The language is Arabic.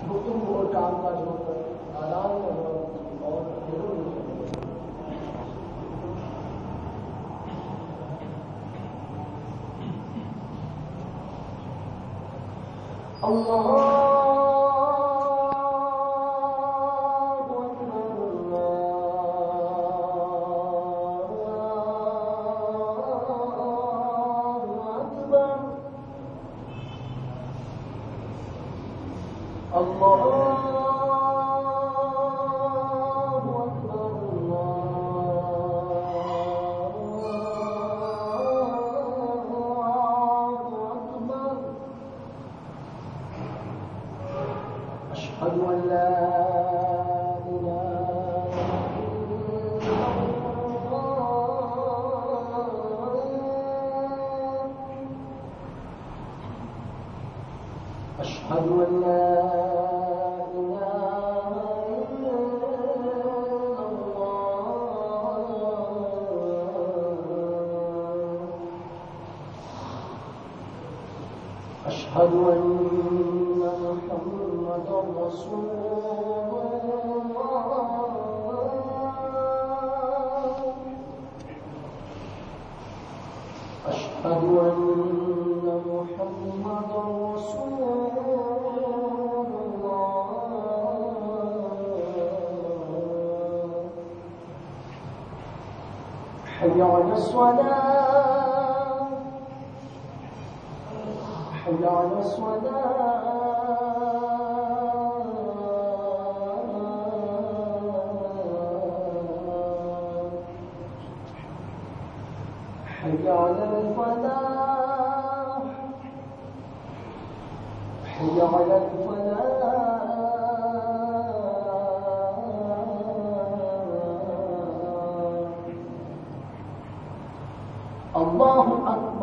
गुफ्तगू और काम का जो आदान और अल्लाह أشهد أن محمدا رسول الله أشهد أن محمدا رسول الله حي على الصلاة حي على الصلاة حي على الفلاح حي على الفلاح الله أكبر